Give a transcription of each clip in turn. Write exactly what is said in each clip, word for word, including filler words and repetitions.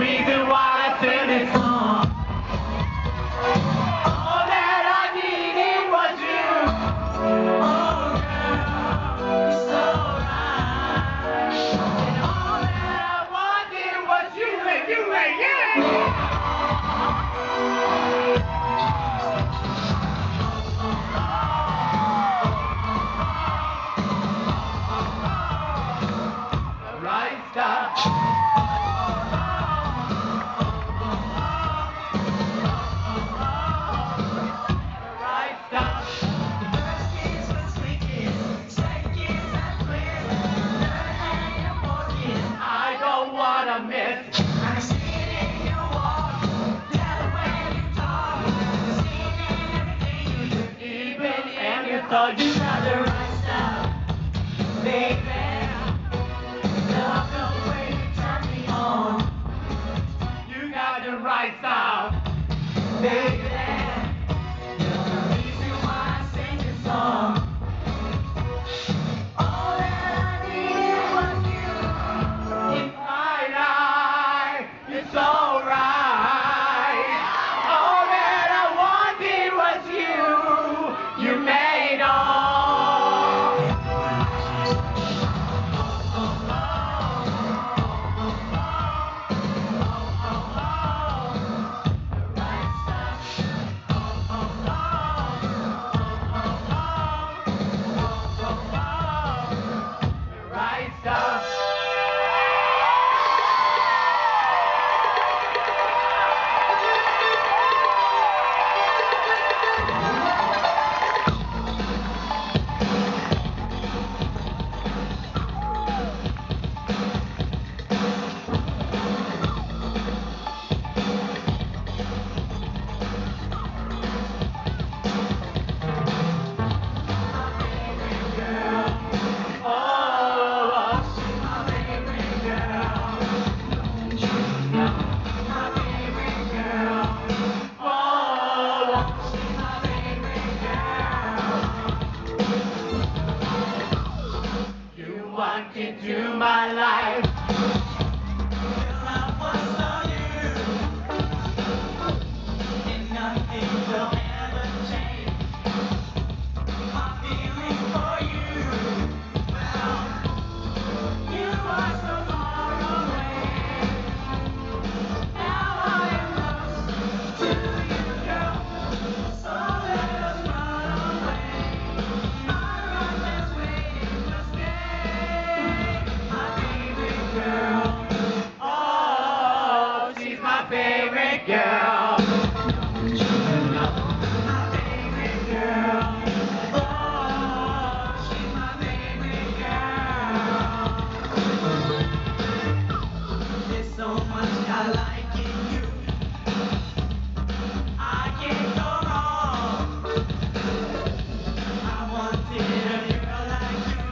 reason why I sing this song. All that I needed was you. Oh girl, you're so right. And all that I wanted was you and you and you. Right stop. Right stop. First kiss was sweet kiss, second kiss and twist, third and your fourth kiss. I don't wanna miss. I see it in your walk, the way you talk, the scene and everything you do, even and you thought you had the right style, baby. Love the way you turn me on. You got the right style, baby. You're the reason why I sing this song. All that I needed was you. In my life, you're so right. All that I wanted was you. You made all. Right stuff. Into my life, I was on you, and nothing will ever change my feelings for you. Well, you are so far away. Now I am lost to you, girl. So let us run away. Our heart is waiting to stay. My favorite girl. Oh, she's my favorite girl. My favorite girl. Oh, she's my favorite girl. There's so much I like in you. I can't go wrong. I wanted a girl like you.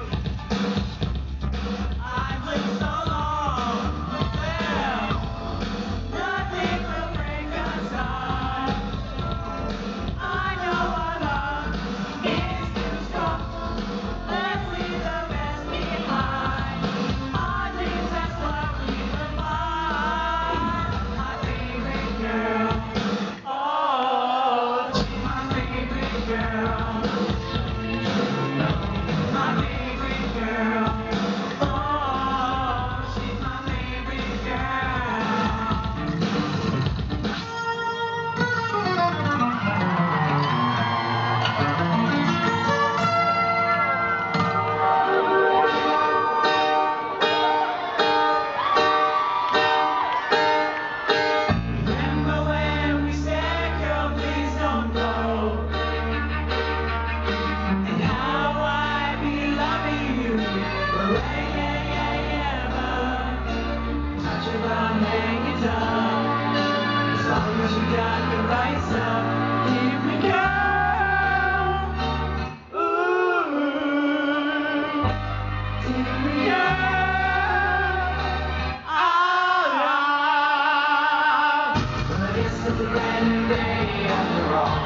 I've lived so long. Well, nothing will break us apart. I know our love is too strong. Let's leave the best behind. Our dreams, that's what we will find. My favorite girl. Oh, she's my favorite girl. My favorite girl. Oh, she's my favorite Remember when we said, girl, please don't go, and how I'd be loving you forever. Touch of our hanging up, as long as you got the right stuff. Here we go. Ooh, here we go. Ah, but it's a brand new day after all.